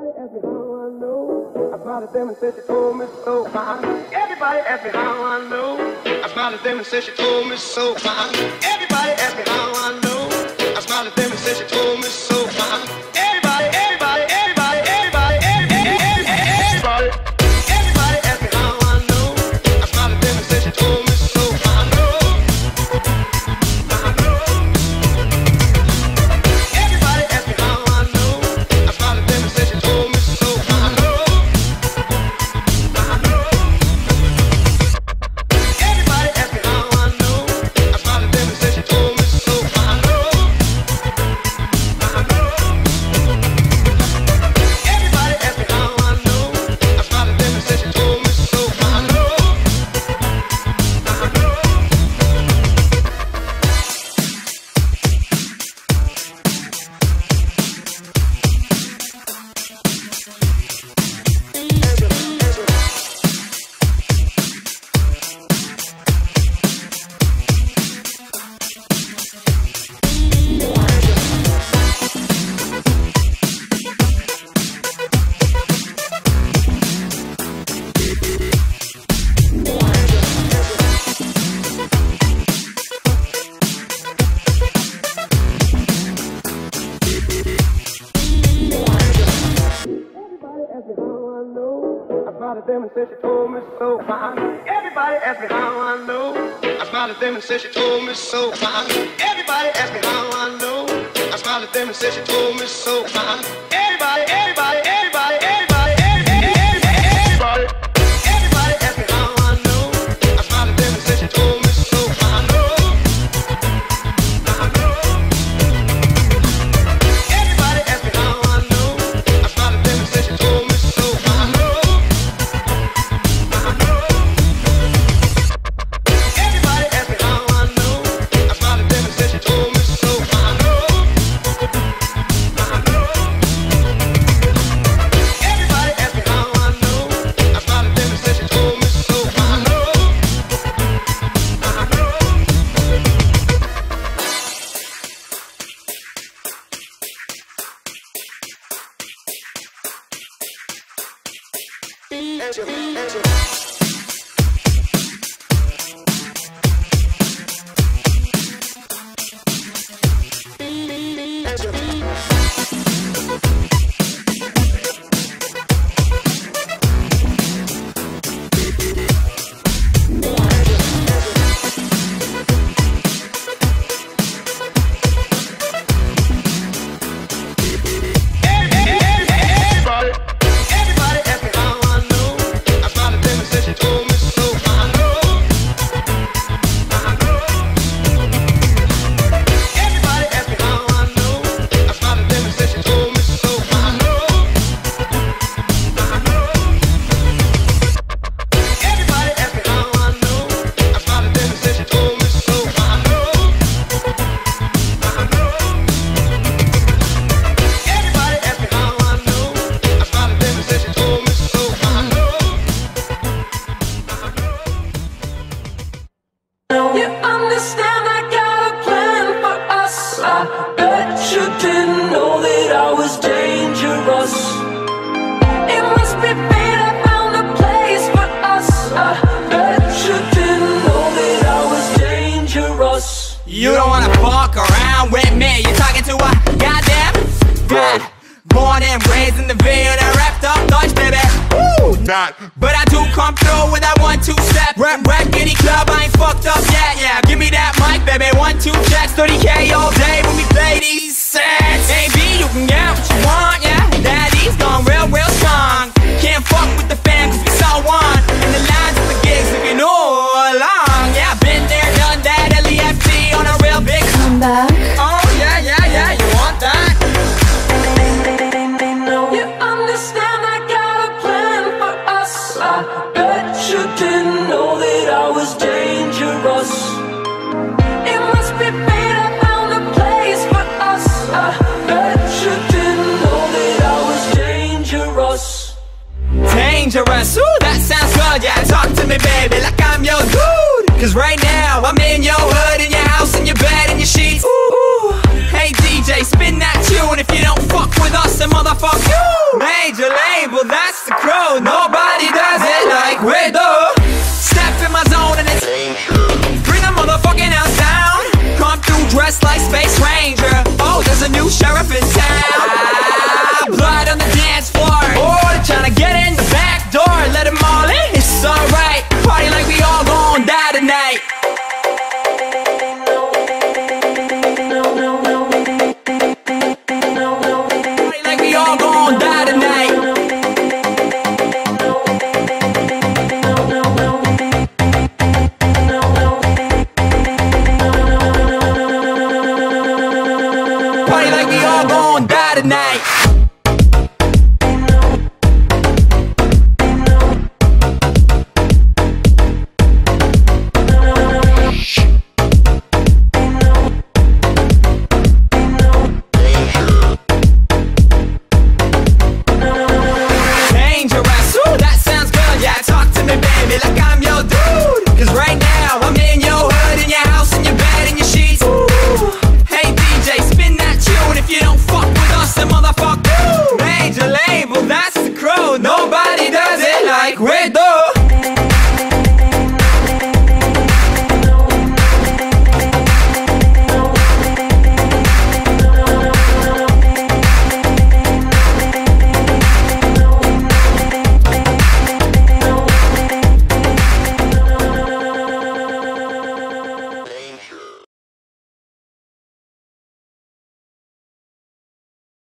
asked me how I know. I smiled at them and said she told me so. Everybody asked me how I know. I smiled at them and said she told me so. Everybody asked me how I know. I smiled at them and said she told me so. Everybody, everybody, everybody, everybody, everybody, everybody asked me how I know. I smiled at them and said she told me so. I know. Everybody asked me how I know. I smiled at them and said she told me so. I know. Everybody asked me how I know. I smiled at them and said she told me so. I know. Everybody asked me how I know. I smiled at them and said she told me so. I know. Everybody asked me how I know. I smiled at them and said she told me so. Everybody asked me how I know. I smiled at them and said she told me so. Everybody, everybody, everybody, everybody, everybody, everybody asked me how I know. I smiled at them and said she told me so. I know. Everybody asked me how I know. I smiled at them and said she told me so. I know. Everybody asked me how I know. I smiled at them and said she told me so. I know. Everybody asked me how I know. I smiled at them and said she told me so. I know. Everybody asked me how I know. I smiled at them and said she told me so. I know. Everybody asked me how I know. I smiled at them and said she told me so. I know. Everybody asked me how I know. I smiled at them and said she told me so. I know. Everybody asked me how I know. I smiled at them and said she told me so. I know. You understand I got a plan for us. I bet you didn't know that I was dangerous. It must be fate I found a place for us. I bet you didn't know that I was dangerous. You don't wanna fuck around with me. You're talking to a goddamn god. Born and raised in the Ville, that wrapped up Dutch, baby. Woo! Not. But I do come through with that 1-2 step. Rap any club, I ain't fucked up yet. Yeah, give me that mic, baby. 1-2 checks, 30K all day when we play these sets. AB, you can get what you want, yeah. Daddy's gone real strong. Can't fuck with the fam 'cause we saw one. In the lines of the gigs, if you know along. Yeah, been there, done that. LEFT on a real big Comeback. Oh, yeah, you want that? They know. You understand I got a plan for us. I bet you didn't know that I was dangerous. It must be fate I found a place for us. I bet you didn't know that I was dangerous. Dangerous, ooh, that sounds good. Yeah, talk to me, baby, like I'm your dude. 'Cause right now, I'm in your hood, in your house, in your bed, in your sheets. Ooh. Hey DJ, spin that tune. If you don't fuck with us, then motherfuck you.